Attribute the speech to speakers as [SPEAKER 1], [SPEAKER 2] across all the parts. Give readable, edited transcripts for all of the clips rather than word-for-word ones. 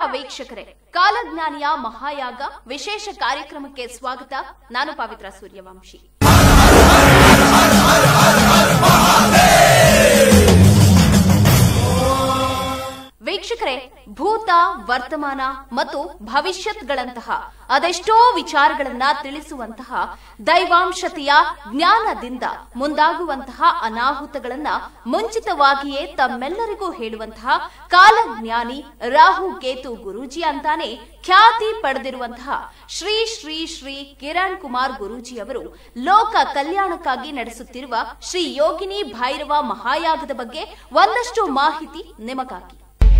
[SPEAKER 1] ವೀಕ್ಷಕರೇ, ಕಾಲಜ್ಞಾನಿಯ ಮಹಾಯಾಗ ವಿಶೇಷ ಕಾರ್ಯಕ್ರಮಕ್ಕೆ ಸ್ವಾಗತ. ನಾನು ಪವಿತ್ರ ಸೂರ್ಯವಂಶಿ. ವೀಕ್ಷಕರೇ, ಭೂತ, ವರ್ತಮಾನ ಮತ್ತು ಭವಿಷ್ಯತ್ಗಳಂತಹ ಅದೆಷ್ಟೋ ವಿಚಾರಗಳನ್ನ ತಿಳಿಸುವಂತಹ ದೈವಾಂಶತೆಯ ಜ್ಞಾನದಿಂದ ಮುಂದಾಗುವಂತಹ ಅನಾಹುತಗಳನ್ನ ಮುಂಚಿತವಾಗಿಯೇ ತಮ್ಮೆಲ್ಲರಿಗೂ ಹೇಳುವಂತಹ ಕಾಲಜ್ಞಾನಿ ರಾಹು ಕೇತು ಗುರೂಜಿ ಅಂತಾನೆ ಖ್ಯಾತಿ ಪಡೆದಿರುವಂತಹ ಶ್ರೀ ಶ್ರೀ ಶ್ರೀ ಕಿರಣ್ ಕುಮಾರ್ ಗುರೂಜಿ ಅವರು ಲೋಕ ಕಲ್ಯಾಣಕ್ಕಾಗಿ ನಡೆಸುತ್ತಿರುವ ಶ್ರೀ ಯೋಗಿನಿ ಭೈರವ ಮಹಾಯಾಗದ ಬಗ್ಗೆ ಒಂದಷ್ಟು ಮಾಹಿತಿ ನಿಮಗಾಗಿ.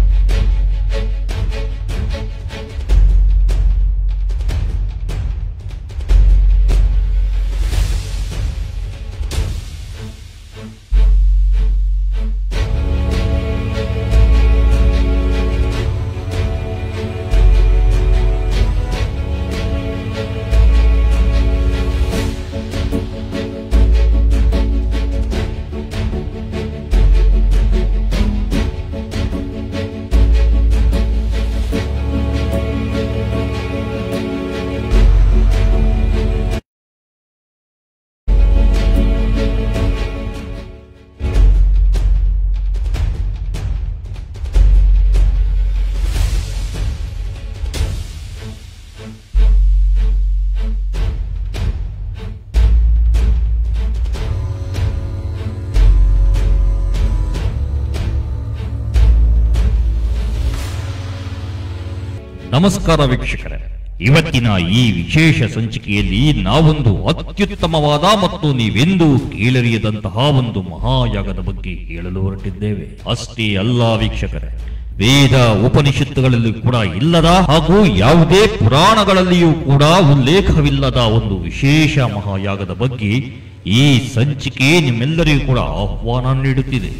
[SPEAKER 2] ನಮಸ್ಕಾರ ವೀಕ್ಷಕರೇ, ಇವತ್ತಿನ ಈ ವಿಶೇಷ ಸಂಚಿಕೆಯಲ್ಲಿ ನಾವೊಂದು ಅತ್ಯುತ್ತಮವಾದ ಮತ್ತು ನೀವೆಂದೂ ಕೇಳರಿಯದಂತಹ ಒಂದು ಮಹಾಯಾಗದ ಬಗ್ಗೆ ಹೇಳಲು ಹೊರಟಿದ್ದೇವೆ. ಅಷ್ಟೇ ಅಲ್ಲ ವೀಕ್ಷಕರೇ, ವೇದ ಉಪನಿಷತ್ತುಗಳಲ್ಲಿ ಕೂಡ ಇಲ್ಲದ ಹಾಗೂ ಯಾವುದೇ ಪುರಾಣಗಳಲ್ಲಿಯೂ ಕೂಡ ಉಲ್ಲೇಖವಿಲ್ಲದ ಒಂದು ವಿಶೇಷ ಮಹಾಯಾಗದ ಬಗ್ಗೆ ಈ ಸಂಚಿಕೆ ನಿಮ್ಮೆಲ್ಲರಿಗೂ ಕೂಡ ಆಹ್ವಾನ ನೀಡುತ್ತಿದೆ.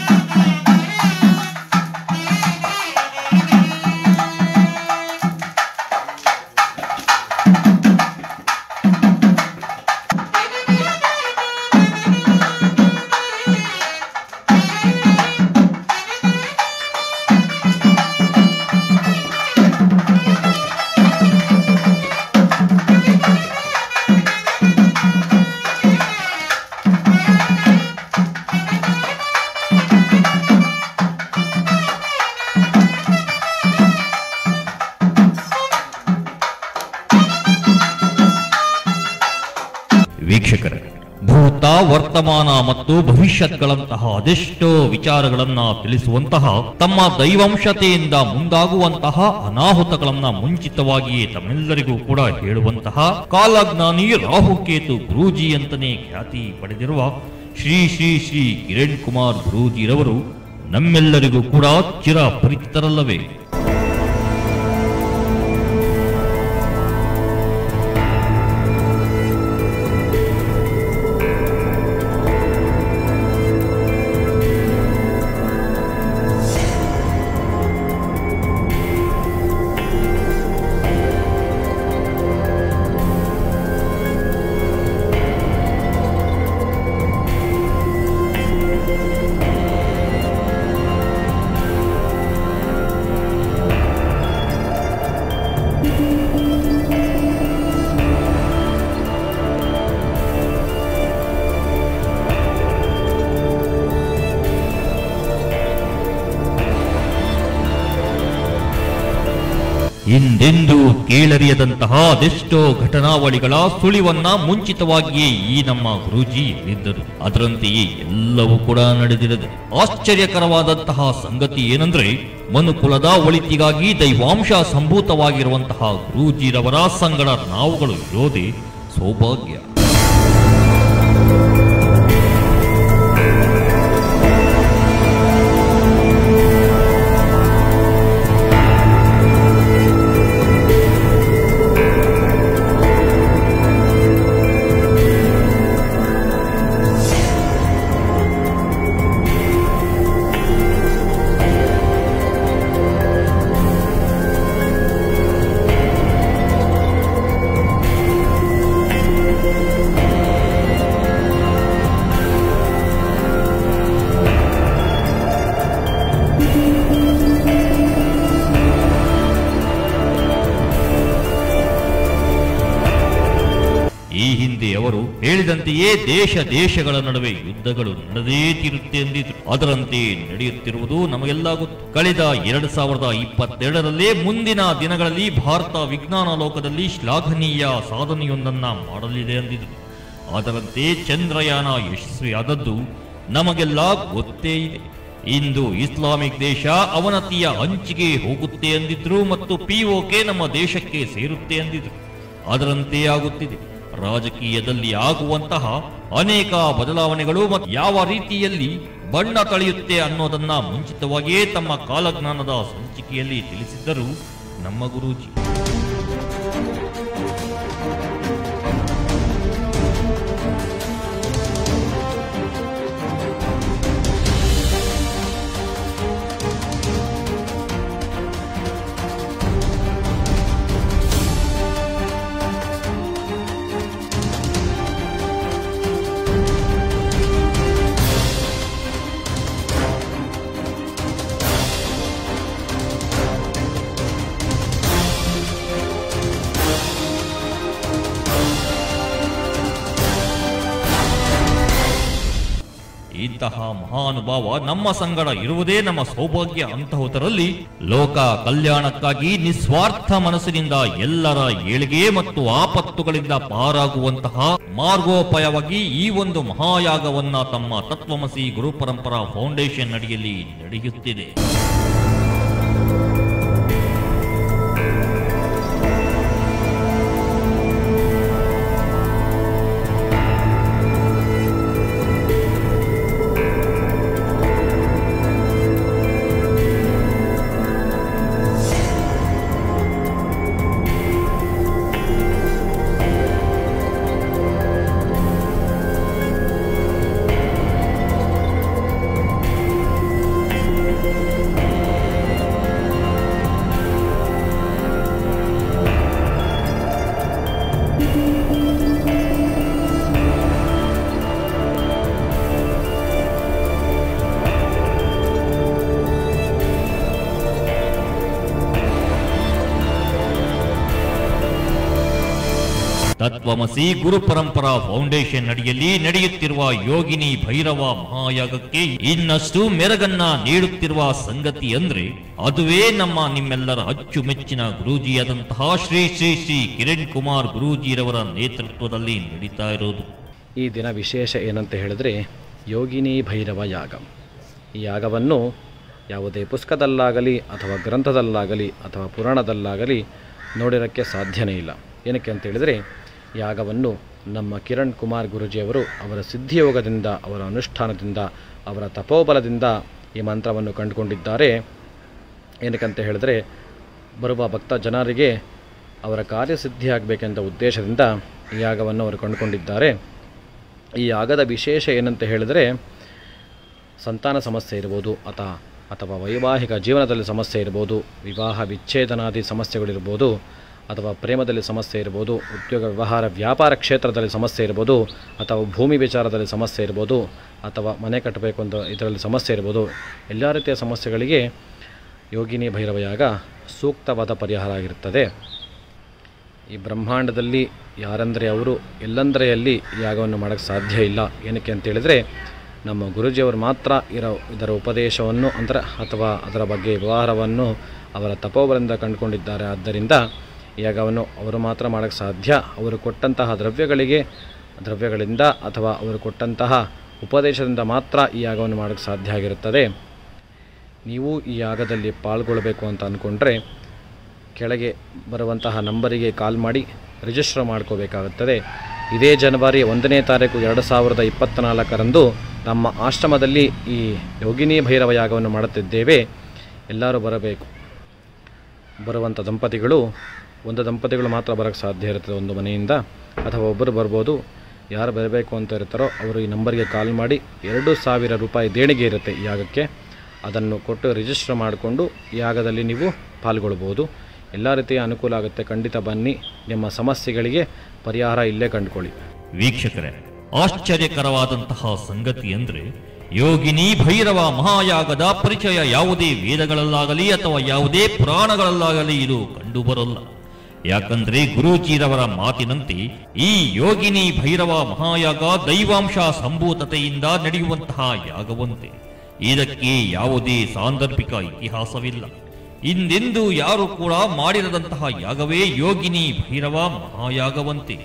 [SPEAKER 2] ವೀಕ್ಷಕರೇ, ಭೂತ, ವರ್ತಮಾನ ಮತ್ತು ಭವಿಷ್ಯತ್ಗಳಂತಹ ಅದೆಷ್ಟೋ ವಿಚಾರಗಳನ್ನ ತಿಳಿಸುವಂತಹ ತಮ್ಮ ದೈವಾಂಶತೆಯಿಂದ ಮುಂದಾಗುವಂತಹ ಅನಾಹುತಗಳನ್ನ ಮುಂಚಿತವಾಗಿಯೇ ತಮ್ಮೆಲ್ಲರಿಗೂ ಕೂಡ ಹೇಳುವಂತಹ ಕಾಲಜ್ಞಾನಿ ರಾಹುಕೇತು ಗುರೂಜಿ ಅಂತನೇ ಖ್ಯಾತಿ ಪಡೆದಿರುವ ಶ್ರೀ ಶ್ರೀ ಶ್ರೀ ಕಿರಣ್ ಕುಮಾರ್ ಗುರೂಜಿರವರು ನಮ್ಮೆಲ್ಲರಿಗೂ ಕೂಡ ಚಿರಪರಿಚಿತರಲ್ಲವೇ? ಹಿಂದೆಂದೂ ಕೇಳರಿಯದಂತಹ ಅದೆಷ್ಟೋ ಘಟನಾವಳಿಗಳ ಸುಳಿವನ್ನ ಮುಂಚಿತವಾಗಿಯೇ ಈ ನಮ್ಮ ಗುರೂಜಿ ಹೇಳಿದ್ದರು. ಅದರಂತೆಯೇ ಎಲ್ಲವೂ ಕೂಡ ನಡೆದಿರದೆ ಆಶ್ಚರ್ಯಕರವಾದಂತಹ ಸಂಗತಿ ಏನಂದ್ರೆ, ಮನುಕುಲದ ಒಳಿತಿಗಾಗಿ ದೈವಾಂಶ ಸಂಭೂತವಾಗಿರುವಂತಹ ಗುರೂಜಿರವರ ಸಂಗಡ ನಾವುಗಳು ಇರೋದೇ ಸೌಭಾಗ್ಯ. ಈ ಹಿಂದೆ ಅವರು ಹೇಳಿದಂತೆಯೇ ದೇಶಗಳ ನಡುವೆ ಯುದ್ಧಗಳು ನಡೆದೇ ತೀರುತ್ತೆ ಎಂದಿದ್ರು. ಅದರಂತೆ ನಡೆಯುತ್ತಿರುವುದು ನಮಗೆಲ್ಲ ಗೊತ್ತು. ಕಳೆದ 2022ರಲ್ಲೇ ಮುಂದಿನ ದಿನಗಳಲ್ಲಿ ಭಾರತ ವಿಜ್ಞಾನ ಲೋಕದಲ್ಲಿ ಶ್ಲಾಘನೀಯ ಸಾಧನೆಯೊಂದನ್ನ ಮಾಡಲಿದೆ ಎಂದಿದ್ರು. ಅದರಂತೆ ಚಂದ್ರಯಾನ ಯಶಸ್ವಿಯಾದದ್ದು ನಮಗೆಲ್ಲ ಗೊತ್ತೇ ಇದೆ. ಇಂದು ಇಸ್ಲಾಮಿಕ್ ದೇಶ ಅವನತಿಯ ಅಂಚಿಗೆ ಹೋಗುತ್ತೆ ಎಂದಿದ್ರು ಮತ್ತು POK ನಮ್ಮ ದೇಶಕ್ಕೆ ಸೇರುತ್ತೆ ಎಂದಿದ್ರು. ಅದರಂತೆ ಆಗುತ್ತಿದೆ. ರಾಜಕೀಯದಲ್ಲಿ ಆಗುವಂತಹ ಅನೇಕ ಬದಲಾವಣೆಗಳು ಮತ್ತು ಯಾವ ರೀತಿಯಲ್ಲಿ ಬಣ್ಣ ತಳೆಯುತ್ತೆ ಅನ್ನೋದನ್ನ ಮುಂಚಿತವಾಗಿಯೇ ತಮ್ಮ ಕಾಲಜ್ಞಾನದ ಸಂಚಿಕೆಯಲ್ಲಿ ತಿಳಿಸಿದ್ದರು ನಮ್ಮ ಗುರೂಜಿ. ಇಂತಹ ಮಹಾನುಭಾವ ನಮ್ಮ ಸಂಗಡ ಇರುವುದೇ ನಮ್ಮ ಸೌಭಾಗ್ಯ. ಅಂತಹುದರಲ್ಲಿ ಲೋಕ ಕಲ್ಯಾಣಕ್ಕಾಗಿ ನಿಸ್ವಾರ್ಥ ಮನಸ್ಸಿನಿಂದ ಎಲ್ಲರ ಏಳಿಗೆ ಮತ್ತು ಆಪತ್ತುಗಳಿಂದ ಪಾರಾಗುವಂತಹ ಮಾರ್ಗೋಪಾಯವಾಗಿ ಈ ಒಂದು ಮಹಾಯಾಗವನ್ನ ತಮ್ಮ ತತ್ವಮಸಿ ಗುರುಪರಂಪರಾ ಫೌಂಡೇಶನ್ ಅಡಿಯಲ್ಲಿ ನಡೆಯುತ್ತಿದೆ. ತತ್ವಮಸಿ ಗುರುಪರಂಪರಾ ಫೌಂಡೇಶನ್ ಅಡಿಯಲ್ಲಿ ನಡೆಯುತ್ತಿರುವ ಯೋಗಿನಿ ಭೈರವ ಮಹಾಯಾಗಕ್ಕೆ ಇನ್ನಷ್ಟು ಮೆರಗನ್ನ ನೀಡುತ್ತಿರುವ ಸಂಗತಿ ಅಂದ್ರೆ ಅದುವೇ ನಿಮ್ಮೆಲ್ಲರ ಅಚ್ಚುಮೆಚ್ಚಿನ ಗುರೂಜಿಯಾದಂತಹ ಶ್ರೀ ಶ್ರೀ ಶ್ರೀ ಕಿರಣ್ ಕುಮಾರ್ ಗುರೂಜಿರವರ ನೇತೃತ್ವದಲ್ಲಿ ನಡೀತಾ ಇರೋದು.
[SPEAKER 3] ಈ ದಿನ ವಿಶೇಷ ಏನಂತ ಹೇಳಿದ್ರೆ ಯೋಗಿನಿ ಭೈರವ ಯಾಗ. ಈ ಯಾಗವನ್ನು ಯಾವುದೇ ಪುಸ್ತಕದಲ್ಲಾಗಲಿ ಅಥವಾ ಗ್ರಂಥದಲ್ಲಾಗಲಿ ಅಥವಾ ಪುರಾಣದಲ್ಲಾಗಲಿ ನೋಡಿರೋಕ್ಕೆ ಸಾಧ್ಯನೇ ಇಲ್ಲ. ಏನಕ್ಕೆ ಅಂತ ಹೇಳಿದರೆ ಯಾಗವನ್ನು ನಮ್ಮ ಕಿರಣ್ ಕುಮಾರ್ ಗುರೂಜಿಯವರು ಅವರ ಸಿದ್ಧಿಯೋಗದಿಂದ, ಅವರ ಅನುಷ್ಠಾನದಿಂದ, ಅವರ ತಪೋಬಲದಿಂದ ಈ ಮಂತ್ರವನ್ನು ಕಂಡುಕೊಂಡಿದ್ದಾರೆ. ಏನಕ್ಕಂತ ಹೇಳಿದ್ರೆ ಬರುವ ಭಕ್ತ ಜನರಿಗೆ ಅವರ ಕಾರ್ಯಸಿದ್ಧಿಯಾಗಬೇಕೆಂದ ಉದ್ದೇಶದಿಂದ ಈ ಯಾಗವನ್ನು ಅವರು ಕಂಡುಕೊಂಡಿದ್ದಾರೆ. ಈ ಯಾಗದ ವಿಶೇಷ ಏನಂತ ಹೇಳಿದರೆ ಸಂತಾನ ಸಮಸ್ಯೆ ಇರ್ಬೋದು ಅಥವಾ ವೈವಾಹಿಕ ಜೀವನದಲ್ಲಿ ಸಮಸ್ಯೆ ಇರ್ಬೋದು, ವಿವಾಹ ವಿಚ್ಛೇದನಾದಿ ಸಮಸ್ಯೆಗಳಿರ್ಬೋದು, ಅಥವಾ ಪ್ರೇಮದಲ್ಲಿ ಸಮಸ್ಯೆ ಇರ್ಬೋದು, ಉದ್ಯೋಗ ವ್ಯವಹಾರ ವ್ಯಾಪಾರ ಕ್ಷೇತ್ರದಲ್ಲಿ ಸಮಸ್ಯೆ ಇರ್ಬೋದು, ಅಥವಾ ಭೂಮಿ ವಿಚಾರದಲ್ಲಿ ಸಮಸ್ಯೆ ಇರ್ಬೋದು, ಅಥವಾ ಮನೆ ಕಟ್ಟಬೇಕು ಅಂತ ಇದರಲ್ಲಿ ಸಮಸ್ಯೆ ಇರ್ಬೋದು. ಎಲ್ಲ ರೀತಿಯ ಸಮಸ್ಯೆಗಳಿಗೆ ಯೋಗಿನಿ ಭೈರವ ಯಾಗ ಸೂಕ್ತವಾದ ಪರಿಹಾರ ಆಗಿರುತ್ತದೆ. ಈ ಬ್ರಹ್ಮಾಂಡದಲ್ಲಿ ಯಾರಂದರೆ ಅವರು ಎಲ್ಲಂದರೆ ಅಲ್ಲಿ ಯಾಗವನ್ನು ಮಾಡೋಕ್ಕೆ ಸಾಧ್ಯ ಇಲ್ಲ. ಏನಕ್ಕೆ ಅಂತೇಳಿದರೆ ನಮ್ಮ ಗುರೂಜಿಯವರು ಮಾತ್ರ ಇದರ ಉಪದೇಶವನ್ನು ಅಥವಾ ಅದರ ಬಗ್ಗೆ ವ್ಯವಹಾರವನ್ನು ಅವರ ತಪೋಬಲದಿಂದ ಕಂಡುಕೊಂಡಿದ್ದಾರೆ. ಆದ್ದರಿಂದ ಯಾಗವನ್ನು ಅವರು ಮಾತ್ರ ಮಾಡೋಕ್ಕೆ ಸಾಧ್ಯ. ಅವರು ಕೊಟ್ಟಂತಹ ದ್ರವ್ಯಗಳಿಂದ ಅಥವಾ ಅವರು ಕೊಟ್ಟಂತಹ ಉಪದೇಶದಿಂದ ಮಾತ್ರ ಈ ಯಾಗವನ್ನು ಮಾಡೋಕ್ಕೆ ಸಾಧ್ಯ ಆಗಿರುತ್ತದೆ. ನೀವು ಈ ಯಾಗದಲ್ಲಿ ಪಾಲ್ಗೊಳ್ಳಬೇಕು ಅಂತ ಅಂದ್ಕೊಂಡ್ರೆ ಕೆಳಗೆ ಬರುವಂತಹ ನಂಬರಿಗೆ ಕಾಲ್ ಮಾಡಿ ರಿಜಿಸ್ಟರ್ ಮಾಡ್ಕೋಬೇಕಾಗುತ್ತದೆ. ಇದೇ ಜನವರಿ 1ನೇ ತಾರೀಕು 2024ರಂದು ನಮ್ಮ ಆಶ್ರಮದಲ್ಲಿ ಈ ಯೋಗಿನಿ ಭೈರವ ಯಾಗವನ್ನು ಮಾಡುತ್ತಿದ್ದೇವೆ. ಎಲ್ಲರೂ ಬರಬೇಕು. ಬರುವಂಥ ಒಂದು ದಂಪತಿಗಳು ಮಾತ್ರ ಬರೋಕ್ಕೆ ಸಾಧ್ಯ ಇರುತ್ತದೆ ಒಂದು ಮನೆಯಿಂದ, ಅಥವಾ ಒಬ್ಬರು ಬರ್ಬೋದು. ಯಾರು ಬರಬೇಕು ಅಂತ ಇರ್ತಾರೋ ಅವರು ಈ ನಂಬರ್ಗೆ ಕಾಲ್ ಮಾಡಿ 2,000 ರೂಪಾಯಿ ದೇಣಿಗೆ ಇರುತ್ತೆ ಈ ಯಾಗಕ್ಕೆ. ಅದನ್ನು ಕೊಟ್ಟು ರಿಜಿಸ್ಟರ್ ಮಾಡಿಕೊಂಡು ಯಾಗದಲ್ಲಿ ನೀವು ಪಾಲ್ಗೊಳ್ಬೋದು. ಎಲ್ಲ ರೀತಿಯ ಅನುಕೂಲ ಆಗುತ್ತೆ. ಖಂಡಿತ ಬನ್ನಿ, ನಿಮ್ಮ ಸಮಸ್ಯೆಗಳಿಗೆ ಪರಿಹಾರ ಇಲ್ಲೇ ಕಂಡುಕೊಳ್ಳಿ.
[SPEAKER 2] ವೀಕ್ಷಕರೇ, ಆಶ್ಚರ್ಯಕರವಾದಂತಹ ಸಂಗತಿ ಅಂದ್ರೆ ಯೋಗಿನಿ ಭೈರವ ಮಹಾಯಾಗದ ಪರಿಚಯ ಯಾವುದೇ ವೇದಗಳಲ್ಲಾಗಲಿ ಅಥವಾ ಯಾವುದೇ ಪುರಾಣಗಳಲ್ಲಾಗಲಿ ಇದು ಕಂಡುಬರಲ್ಲ. ಯಾಕಂದ್ರೆ ಗುರೂಜಿರವರ ಮಾತಿನಂತೆ ಈ ಯೋಗಿನಿ ಭೈರವ ಮಹಾಯಾಗ ದೈವಾಂಶ ಸಂಭೂತತೆಯಿಂದ ನಡೆಯುವಂತಹ ಯಾಗವಂತೆ. ಇದಕ್ಕೆ ಯಾವುದೇ ಸಾಂದರ್ಭಿಕ ಇತಿಹಾಸವಿಲ್ಲ. ಇಂದೆಂದೂ ಯಾರು ಕೂಡ ಮಾಡಿರದಂತಹ ಯಾಗವೇ ಯೋಗಿನಿ ಭೈರವ ಮಹಾಯಾಗವಂತೆ.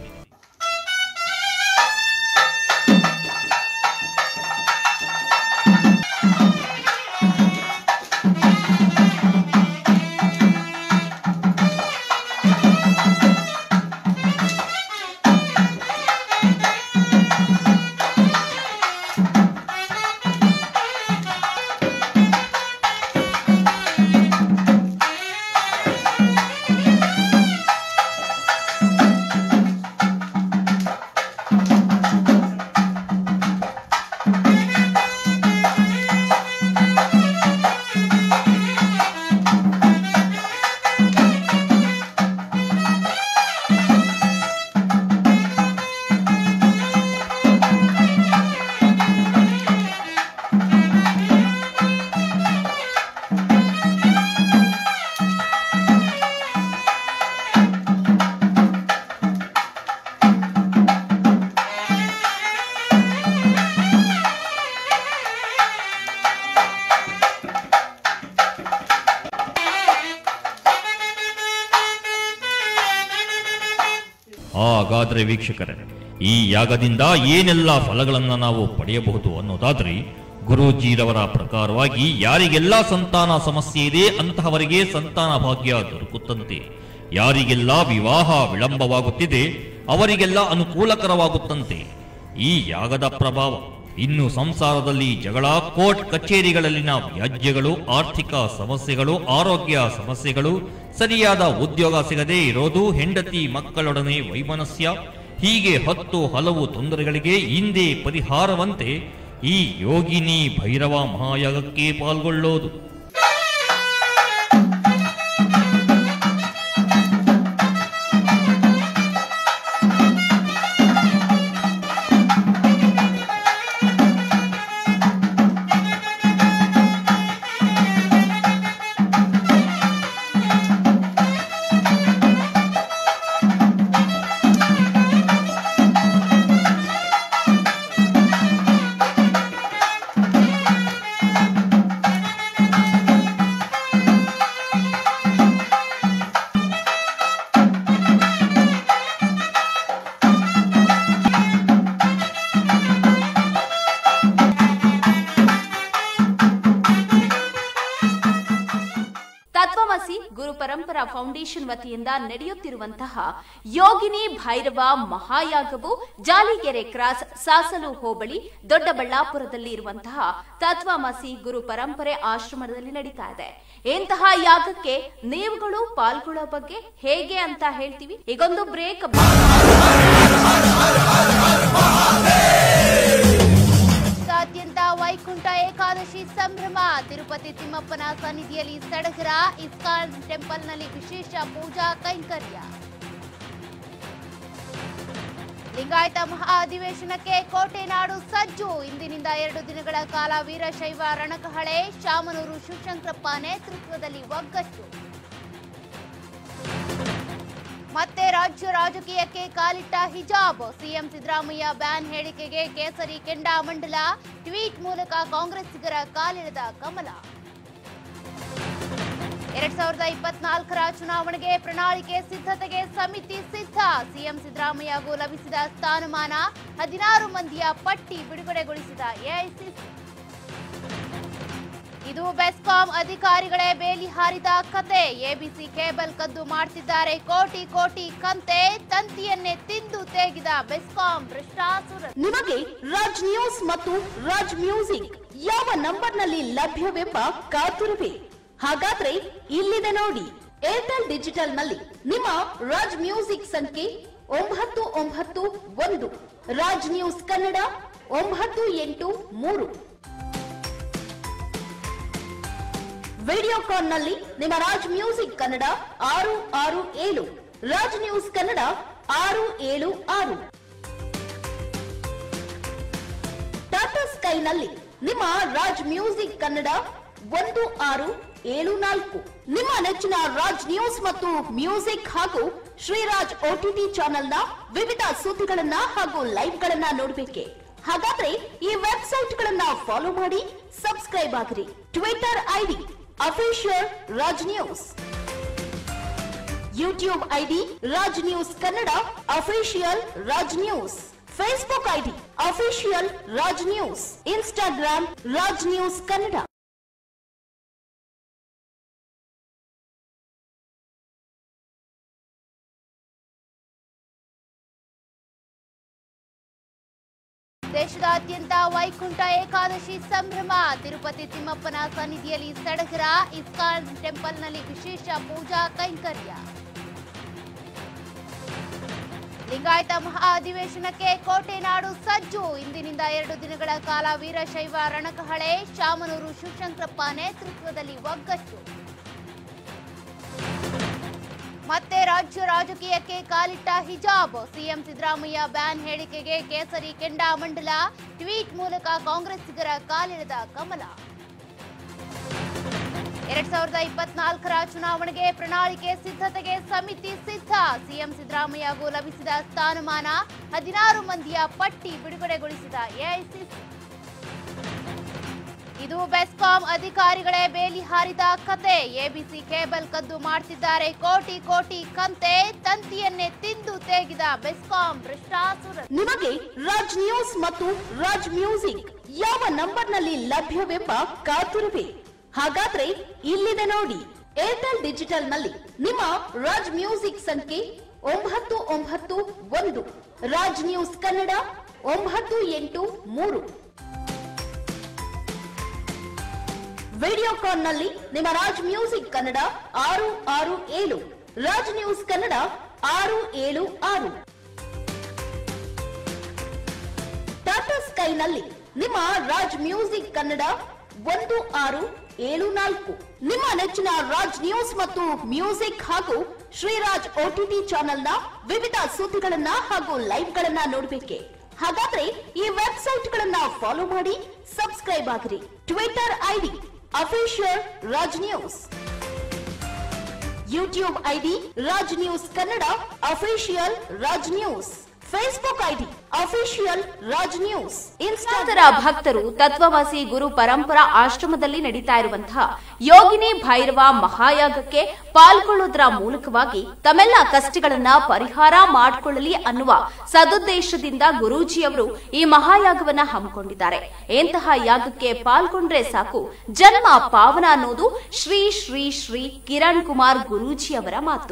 [SPEAKER 2] ಹಾಗಾದ್ರೆ ವೀಕ್ಷಕರೇ, ಈ ಯಾಗದಿಂದ ಏನೆಲ್ಲ ಫಲಗಳನ್ನ ನಾವು ಪಡೆಯಬಹುದು ಅನ್ನೋದಾದ್ರೆ, ಗುರೂಜಿರವರ ಪ್ರಕಾರವಾಗಿ ಯಾರಿಗೆಲ್ಲ ಸಂತಾನ ಸಮಸ್ಯೆ ಇದೆ ಅಂತಹವರಿಗೆ ಸಂತಾನ ಭಾಗ್ಯ ದೊರಕುತ್ತಂತೆ. ಯಾರಿಗೆಲ್ಲ ವಿವಾಹ ವಿಳಂಬವಾಗುತ್ತಿದೆ ಅವರಿಗೆಲ್ಲ ಅನುಕೂಲಕರವಾಗುತ್ತಂತೆ. ಈ ಯಾಗದ ಪ್ರಭಾವ ಇನ್ನು ಸಂಸಾರದಲ್ಲಿ ಜಗಳ, ಕೋರ್ಟ್ ಕಚೇರಿಗಳಲ್ಲಿನ ವ್ಯಾಜ್ಯಗಳು, ಆರ್ಥಿಕ ಸಮಸ್ಯೆಗಳು, ಆರೋಗ್ಯ ಸಮಸ್ಯೆಗಳು, ಸರಿಯಾದ ಉದ್ಯೋಗ ಸಿಗದೆ ಇರೋದು, ಹೆಂಡತಿ ಮಕ್ಕಳೊಡನೆ ವೈಮನಸ್ಯ, ಹೀಗೆ 10 ಹಲವು ತೊಂದರೆಗಳಿಗೆ ಹಿಂದೆ ಪರಿಹಾರವಂತೆ ಈ ಯೋಗಿನಿ ಭೈರವ ಮಹಾಯಾಗಕ್ಕೆ ಪಾಲ್ಗೊಳ್ಳೋದು.
[SPEAKER 1] ತತ್ವಮಸಿ ಗುರು ಪರಂಪರಾ ಫೌಂಡೇಶನ್ ವತಿಯಿಂದ ನಡೆಯುತ್ತಿರುವಂತಹ ಯೋಗಿನಿ ಭೈರವ ಮಹಾಯಾಗವು ಜಾಲಿಗೆರೆ ಕ್ರಾಸ್, ಸಾಸಲು ಹೋಬಳಿ, ದೊಡ್ಡಬಳ್ಳಾಪುರದಲ್ಲಿ ಇರುವಂತಹ ತತ್ವಮಸಿ ಗುರು ಪರಂಪರೆ ಆಶ್ರಮದಲ್ಲಿ ನಡೀತಾ ಇದೆ. ಇಂತಹ ಯಾಗಕ್ಕೆ ನೀವುಗಳು ಪಾಲ್ಗೊಳ್ಳೋ ಬಗ್ಗೆ ಹೇಗೆ ಅಂತ ಹೇಳ್ತೀವಿ. ಈಗೊಂದು ಬ್ರೇಕ್. ಅತ್ಯಂತ ವೈಕುಂಠ ಏಕಾದಶಿ ಸಂಭ್ರಮ. ತಿರುಪತಿ ತಿಮ್ಮಪ್ಪನ ಸನ್ನಿಧಿಯಲ್ಲಿ ಸಡಗರ. ಇಸ್ಕಾನ್ ಟೆಂಪಲ್ನಲ್ಲಿ ವಿಶೇಷ ಪೂಜಾ ಕೈಂಕರ್ಯ. ಲಿಂಗಾಯತ ಮಹಾ ಅಧಿವೇಶನಕ್ಕೆ ಕೋಟೆನಾಡು ಸಜ್ಜು. ಇಂದಿನಿಂದ 2 ದಿನಗಳ ಕಾಲ ವೀರಶೈವ ರಣಕಹಳೆ. ಶಾಮನೂರು ಶಿವಶಂಕರಪ್ಪ ನೇತೃತ್ವದಲ್ಲಿ ಒಗ್ಗಟ್ಟು. ಮತ್ತೆ ರಾಜ್ಯ ರಾಜಕೀಯಕ್ಕೆ ಕಾಲಿಟ್ಟ ಹಿಜಾಬ್. ಸಿಎಂ ಸಿದ್ದರಾಮಯ್ಯ ಬ್ಯಾನ್ ಹೇಳಿಕೆಗೆ ಕೇಸರಿ ಕೆಂಡಾಮಂಡಲ. ಟ್ವೀಟ್ ಮೂಲಕ ಕಾಂಗ್ರೆಸ್ಸಿಗರ ಕಾಲಿಡದ ಕಮಲ. 2024ರ ಚುನಾವಣೆಗೆ ಪ್ರಣಾಳಿಕೆ ಸಿದ್ಧತೆಗೆ ಸಮಿತಿ ಸಿದ್ಧ. ಸಿಎಂ ಸಿದ್ದರಾಮಯ್ಯಗೂ ಲಭಿಸಿದ ಸ್ಥಾನಮಾನ. 16 ಮಂದಿಯ ಪಟ್ಟಿ ಬಿಡುಗಡೆಗೊಳಿಸಿದ ಎಐಸಿಸಿ. ಇದು ಬೆಸ್ಕಾಂ ಅಧಿಕಾರಿಗಳೇ ಬೇಲಿ ಹಾರಿದ ಕತೆ. ಎಬಿಸಿ ಕೇಬಲ್ ಕದ್ದು ಮಾಡ್ತಿದ್ದಾರೆ ಕೋಟಿ ಕೋಟಿ ಕಂತೆ. ತಂತಿಯನ್ನೇ ತಿಂದು ತೇಗಿದ ಬೆಸ್ಕಾಂ ಭ್ರಷ್ಟಾಸುರ.
[SPEAKER 4] ನಿಮಗೆ ರಾಜ್ ನ್ಯೂಸ್ ಮತ್ತು ರಾಜ್ ಮ್ಯೂಸಿಕ್ ಯಾವ ನಂಬರ್ನಲ್ಲಿ ಲಭ್ಯವೆಂಬ ಕಾತುರವೇ? ಹಾಗಾದ್ರೆ ಇಲ್ಲಿದೆ ನೋಡಿ. ಏರ್ಟೆಲ್ ಡಿಜಿಟಲ್ ನಲ್ಲಿ ನಿಮ್ಮ ರಾಜ್ ಮ್ಯೂಸಿಕ್ ಸಂಖ್ಯೆ 991. ರಾಜ್ ನ್ಯೂಸ್ ಕನ್ನಡ 983. ವಿಡಿಯೋಕಾನ್ ನಲ್ಲಿ ನಿಮ್ಮ Raj music Kannada 667. Raj news Kannada 676. Tata sky ನಲ್ಲಿ ನಿಮ್ಮ ರಾಜ್ ಮ್ಯೂಸಿಕ್ ಕನ್ನಡ 16 66274. ನಿಮ್ಮ ನೆಚ್ಚಿನ ರಾಜ್ ನ್ಯೂಸ್ ಮತ್ತು ಮ್ಯೂಸಿಕ್ ಹಾಗೂ ಶ್ರೀರಾಜ್ OTT ಚಾನೆಲ್ನ ವಿವಿಧ ಸುದ್ದಿಗಳನ್ನ ಹಾಗೂ ಲೈವ್ಗಳನ್ನ ನೋಡಬೇಕೆ? ಹಾಗಾದ್ರೆ ಈ ವೆಬ್ಸೈಟ್ಗಳನ್ನ ಫಾಲೋ ಮಾಡಿ, ಸಬ್ಸ್ಕ್ರೈಬ್ ಆಗಿರಿ. Twitter ID official Raj news, YouTube ID Raj news Kannada official Raj news, Facebook ID official Raj news, Instagram Raj news Kannada.
[SPEAKER 1] ದೇಶದಾದ್ಯಂತ ವೈಕುಂಠ ಏಕಾದಶಿ ಸಂಭ್ರಮ. ತಿರುಪತಿ ತಿಮ್ಮಪ್ಪನ ಸನ್ನಿಧಿಯಲ್ಲಿ ಸಡಗರ. ಇಸ್ಕಾನ್ ಟೆಂಪಲ್ನಲ್ಲಿ ವಿಶೇಷ ಪೂಜಾ ಕೈಂಕರ್ಯ. ಲಿಂಗಾಯತ ಮಹಾ ಅಧಿವೇಶನಕ್ಕೆ ಕೋಟೆನಾಡು ಸಜ್ಜು. ಇಂದಿನಿಂದ 2 ದಿನಗಳ ಕಾಲ ವೀರಶೈವ ರಣಕಹಳೆ. ಶಾಮನೂರು ಶಿವಶಂಕರಪ್ಪ ನೇತೃತ್ವದಲ್ಲಿ ಒಗ್ಗಟ್ಟು. ಮತ್ತೆ ರಾಜ್ಯ ರಾಜಕೀಯಕ್ಕೆ ಕಾಲಿಟ್ಟ ಹಿಜಾಬ್. ಸಿಎಂ ಸಿದ್ದರಾಮಯ್ಯ ಬ್ಯಾನ್ ಹೇಳಿಕೆಗೆ ಕೇಸರಿ ಕೆಂಡಾಮಂಡಲ. ಟ್ವೀಟ್ ಮೂಲಕ ಕಾಂಗ್ರೆಸ್ಸಿಗರ ಕಾಲಿಳಿದ ಕಮಲ. 2024ರ ಚುನಾವಣೆಗೆ ಪ್ರಣಾಳಿಕೆ ಸಿದ್ಧತೆಗೆ ಸಮಿತಿ ಸಿದ್ಧ. ಸಿಎಂ ಸಿದ್ದರಾಮಯ್ಯಗೂ ಲಭಿಸಿದ ಸ್ಥಾನಮಾನ. 16 ಮಂದಿಯ ಪಟ್ಟಿ ಬಿಡುಗಡೆಗೊಳಿಸಿದ ಎಐಸಿಸಿ. ಇದು ಬೆಸ್ಕಾಂ ಅಧಿಕಾರಿಗಳೇ ಬೇಲಿ ಹಾರಿದ ಕತೆ. ಎಬಿಸಿ ಕೇಬಲ್ ಕದ್ದು ಮಾಡ್ತಿದ್ದಾರೆ ಕೋಟಿ ಕೋಟಿ ಕಂತೆ. ತಂತಿಯನ್ನೇ ತಿಂದು ತೇಗಿದ ಬೆಸ್ಕಾಂ ಭ್ರಷ್ಟಾಸುರ.
[SPEAKER 4] ನಿಮಗೆ ರಾಜ್ ನ್ಯೂಸ್ ಮತ್ತು ರಾಜ್ ಮ್ಯೂಸಿಕ್ ಯಾವ ನಂಬರ್ನಲ್ಲಿ ಲಭ್ಯವೆಂಬ ಕಾತುರವೇ? ಹಾಗಾದ್ರೆ ಇಲ್ಲಿದೆ ನೋಡಿ. ಏರ್ಟೆಲ್ ಡಿಜಿಟಲ್ ನಲ್ಲಿ ನಿಮ್ಮ ರಾಜ್ ಮ್ಯೂಸಿಕ್ ಸಂಖ್ಯೆ 991, ರಾಜ್ ನ್ಯೂಸ್ ಕನ್ನಡ 983. ವಿಡಿಯೋಕಾನ್ ನಲ್ಲಿ ನಿಮ್ಮ Raj music Kannada 667, Raj news Kannada 676. Tata sky ನಲ್ಲಿ ನಿಮ್ಮ ರಾಜ್ ಮ್ಯೂಸಿಕ್ ಕನ್ನಡ 1674. ನಿಮ್ಮ ನೆಚ್ಚಿನ ರಾಜ್ ನ್ಯೂಸ್ ಮತ್ತು ಮ್ಯೂಸಿಕ್ ಹಾಗೂ ಶ್ರೀರಾಜ್ OTT ಚಾನೆಲ್ನ ವಿವಿಧ ಸುದ್ದಿಗಳನ್ನ ಹಾಗೂ ಲೈವ್ಗಳನ್ನ ನೋಡಬೇಕೆ? ಹಾಗಾದ್ರೆ ಈ ವೆಬ್ಸೈಟ್ಗಳನ್ನ ಫಾಲೋ ಮಾಡಿ, ಸಬ್ಸ್ಕ್ರೈಬ್ ಆಗಿರಿ. Twitter ID official Raj news, YouTube ID Raj news Kannada official Raj news, Facebook ID official Raj news,
[SPEAKER 1] Instagram. ಭಕ್ತರು ತತ್ವವಾಸಿ ಗುರು ಪರಂಪರಾ ಆಶ್ರಮದಲ್ಲಿ ನಡೀತಾ ಇರುವಂತಹ ಯೋಗಿನಿ ಭೈರವ ಮಹಾಯಾಗಕ್ಕೆ ಪಾಲ್ಗೊಳ್ಳುವುದರ ಮೂಲಕವಾಗಿ ತಮ್ಮೆಲ್ಲ ಕಷ್ಟಗಳನ್ನ ಪರಿಹಾರ ಮಾಡಿಕೊಳ್ಳಲಿ ಅನ್ನುವ ಸದುದ್ದೇಶದಿಂದ ಗುರೂಜಿಯವರು ಈ ಮಹಾಯಾಗವನ್ನ ಹಮ್ಮಿಕೊಂಡಿದ್ದಾರೆ. ಇಂತಹ ಯಾಗಕ್ಕೆ ಪಾಲ್ಗೊಂಡ್ರೆ ಸಾಕು, ಜನ್ಮ ಪಾವನ ಅನ್ನೋದು ಶ್ರೀ ಶ್ರೀ ಶ್ರೀ ಕಿರಣ್ ಕುಮಾರ್ ಗುರೂಜಿಯವರ ಮಾತು.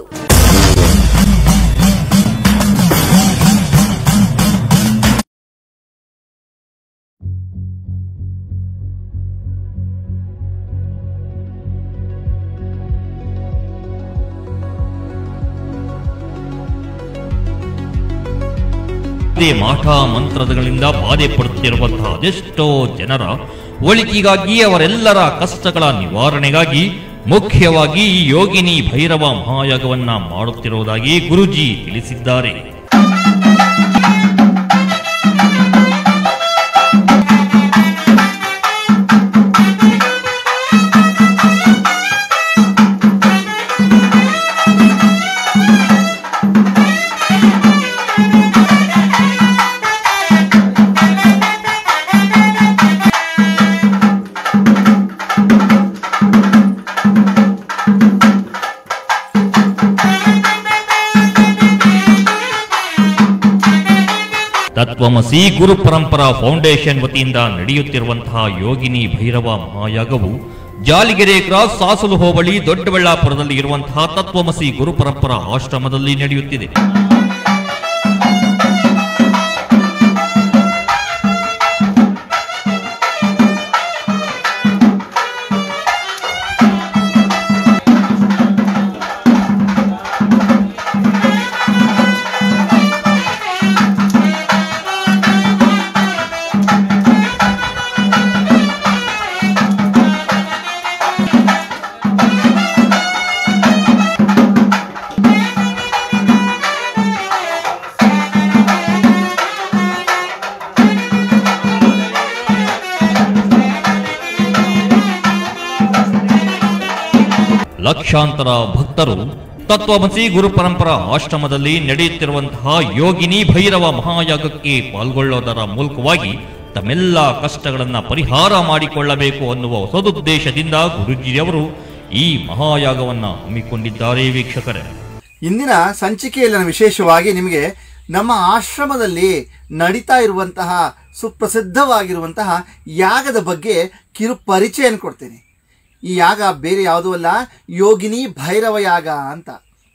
[SPEAKER 2] ಮಾಠ ಮಂತ್ರಗಳಿಂದ ಬಾಧೆ ಪಡುತ್ತಿರುವಂತಹ ಅದೆಷ್ಟೋ ಜನರ ಒಳಿತಿಗಾಗಿ, ಅವರೆಲ್ಲರ ಕಷ್ಟಗಳ ನಿವಾರಣೆಗಾಗಿ ಮುಖ್ಯವಾಗಿ ಈ ಯೋಗಿನಿ ಭೈರವ ಮಹಾಯಾಗವನ್ನ ಮಾಡುತ್ತಿರುವುದಾಗಿ ಗುರೂಜಿ ತಿಳಿಸಿದ್ದಾರೆ. ತತ್ವಮಸಿ ಗುರು ಪರಂಪರಾ ಫೌಂಡೇಶನ್ ವತಿಯಿಂದ ನಡೆಯುತ್ತಿರುವಂತಹ ಯೋಗಿನಿ ಭೈರವ ಮಹಾಯಾಗವು ಜಾಲಿಗೆರೆ ಕ್ರಾಸ್ ಸಾಸಲು ಹೋಬಳಿ ದೊಡ್ಡಬಳ್ಳಾಪುರದಲ್ಲಿ ಇರುವಂತಹ ತತ್ವಮಸಿ ಗುರು ಪರಂಪರಾ ಆಶ್ರಮದಲ್ಲಿ ನಡೆಯುತ್ತಿದೆ. ಲಕ್ಷಾಂತರ ಭಕ್ತರು ತತ್ವಮಸಿ ಗುರುಪರಂಪರಾ ಆಶ್ರಮದಲ್ಲಿ ನಡೆಯುತ್ತಿರುವಂತಹ ಯೋಗಿನಿ ಭೈರವ ಮಹಾಯಾಗಕ್ಕೆ ಪಾಲ್ಗೊಳ್ಳೋದರ ಮೂಲಕವಾಗಿ ತಮ್ಮೆಲ್ಲ ಕಷ್ಟಗಳನ್ನು ಪರಿಹಾರ ಮಾಡಿಕೊಳ್ಳಬೇಕು ಅನ್ನುವ ಸದುದ್ದೇಶದಿಂದ ಗುರೂಜಿಯವರು ಈ ಮಹಾಯಾಗವನ್ನು ಹಮ್ಮಿಕೊಂಡಿದ್ದಾರೆ. ವೀಕ್ಷಕರೇ,
[SPEAKER 5] ಇಂದಿನ ಸಂಚಿಕೆಯಲ್ಲಿ ವಿಶೇಷವಾಗಿ ನಿಮಗೆ ನಮ್ಮ ಆಶ್ರಮದಲ್ಲಿ ನಡೀತಾ ಇರುವಂತಹ ಸುಪ್ರಸಿದ್ಧವಾಗಿರುವಂತಹ ಯಾಗದ ಬಗ್ಗೆ ಕಿರು ಪರಿಚಯನ ಕೊಡ್ತೇನೆ. ಈ ಯಾಗ ಬೇರೆ ಯಾವುದೂ ಅಲ್ಲ, ಯೋಗಿನಿ ಭೈರವ ಯಾಗ ಅಂತ.